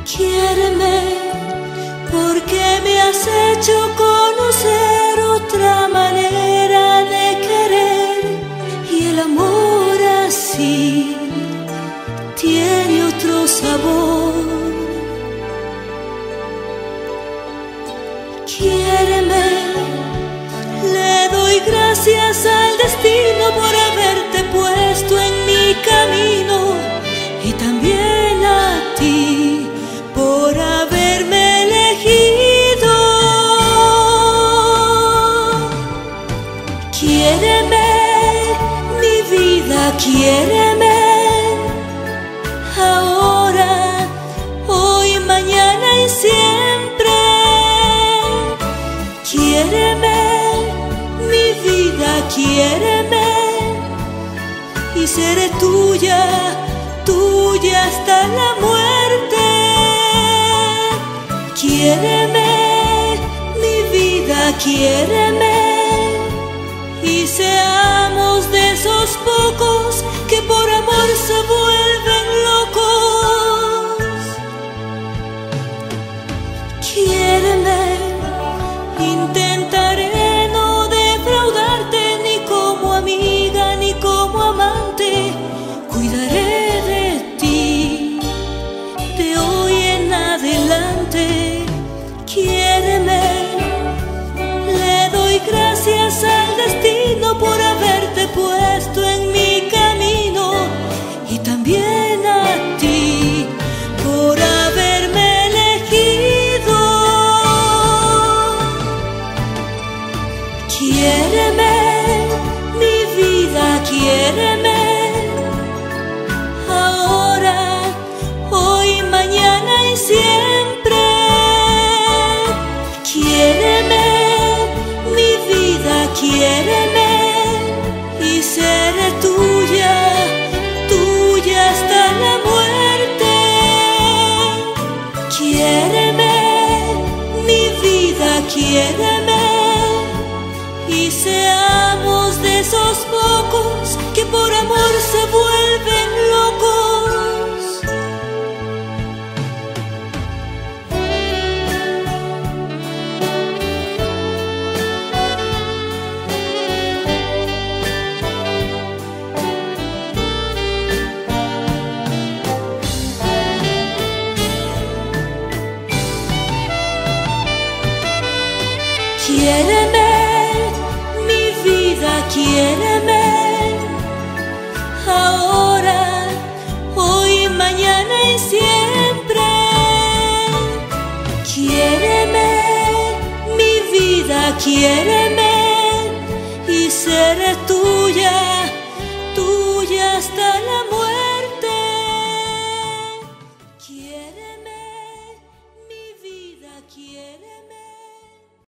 Quiéreme, porque me has hecho conocer otra manera de querer, y el amor así tiene otro sabor. Quiéreme, le doy gracias al destino por haberte puesto en mi camino, y también a ti por haberme elegido. Quiéreme, mi vida, quiéreme, ahora, hoy, mañana y siempre. Quiéreme, mi vida, quiéreme, y seré tuya, tuya hasta la muerte. Quiéreme, mi vida, quiéreme, y seamos de esos pocos que por amor se vuelven locos. Quiéreme, intentaré no defraudarte, ni como amiga ni como amante. Cuidaré de ti de hoy en adelante. Quiéreme, le doy gracias al destino por haberte puesto en mi camino, y también a ti por haberme elegido. Quiéreme, mi vida, quiéreme, ahora, hoy, mañana y siempre. Quiéreme, mi vida, quiéreme, y seré tuya, tuya hasta la muerte. Quiéreme, mi vida, quiéreme, y seamos de esos pocos que por amor se vuelven locos. Quiéreme, mi vida, quiéreme, ahora, hoy, mañana y siempre. Quiéreme, mi vida, quiéreme, y seré tuya, tuya hasta la muerte.